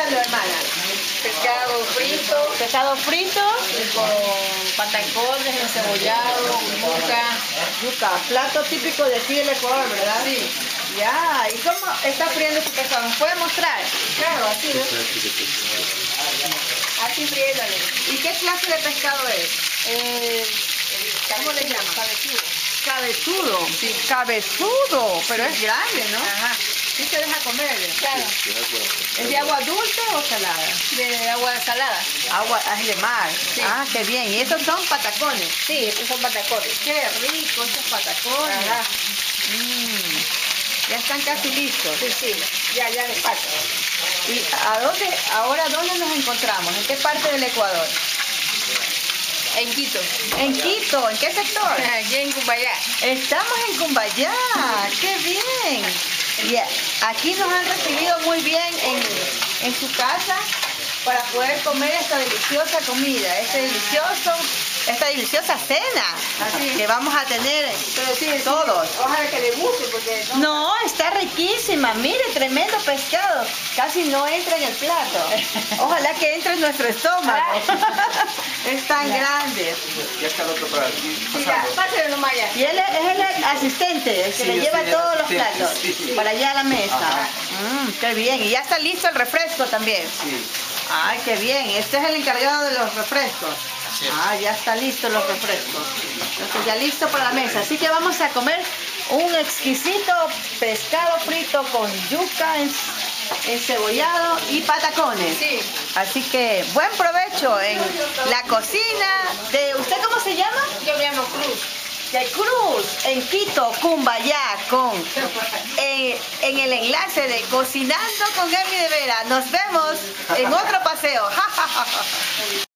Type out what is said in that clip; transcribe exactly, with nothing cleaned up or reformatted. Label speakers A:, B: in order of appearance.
A: encargando, hermana.
B: Pescado frito.
A: Pescado frito.
B: Con patacones, encebollado, yuca.
A: Yuca, plato típico de aquí del Ecuador, ¿verdad?
B: Sí.
A: Ya, ¿y cómo está friendo su pescado? ¿Nos puede mostrar?
B: Claro, así, ¿no? Así friéndole.
A: ¿Y qué clase de pescado es?
B: Eh,
A: ¿Cómo le llaman?
B: Cabezudo.
A: Cabezudo.
B: Sí.
A: Cabezudo, pero es grande, ¿no?
B: Ajá.
A: Sí se deja comer.
B: Claro.
A: ¿Es de agua dulce o salada?
B: De agua salada.
A: Agua, es de mar.
B: Sí.
A: Ah, qué bien. ¿Y estos son patacones?
B: Sí, estos son patacones.
A: Qué rico estos patacones.
B: Ajá.
A: Mm, ya están casi listos.
B: Sí, sí. Ya, ya les falta.
A: ¿Y a dónde, ahora dónde nos encontramos? ¿En qué parte del Ecuador?
B: En Quito.
A: En Quito, ¿en qué sector?
B: Aquí en Cumbayá.
A: Estamos en Cumbayá, qué bien. Y aquí nos han recibido muy bien en, en su casa para poder comer esta deliciosa comida, este delicioso, esta deliciosa cena
B: Así.
A: que vamos a tener
B: Pero sí, sí,
A: todos.
B: ojalá que le guste porque no.
A: No, está riquísima, mire, tremendo pescado, casi no entra en el plato. Ojalá que entre en nuestro estómago. Es tan grande.
C: Ya está el otro para aquí.
B: Sí, ya, pásale nomás ya.
A: Y él es, es el asistente, el que
C: Sí,
A: le
C: yo
A: lleva
C: soy el
A: todos los
C: asistente,
A: platos
C: sí.
A: para allá a la mesa.
C: Ajá.
A: Mm, qué bien. Y ya está listo el refresco también.
C: Sí.
A: Ay, qué bien. Este es el encargado de los refrescos.
C: Así es.
A: Ah, ya está listo los refrescos. Entonces ya listo para la mesa. Así que vamos a comer un exquisito pescado frito con yuca, en- encebollado y patacones.
B: Sí.
A: Así que buen provecho en la cocina de... ¿Usted cómo se llama?
B: Yo me llamo Cruz.
A: De Cruz, en Quito, Cumbayá, con en, en el enlace de Cocinando con Emi de Vera. Nos vemos en otro paseo.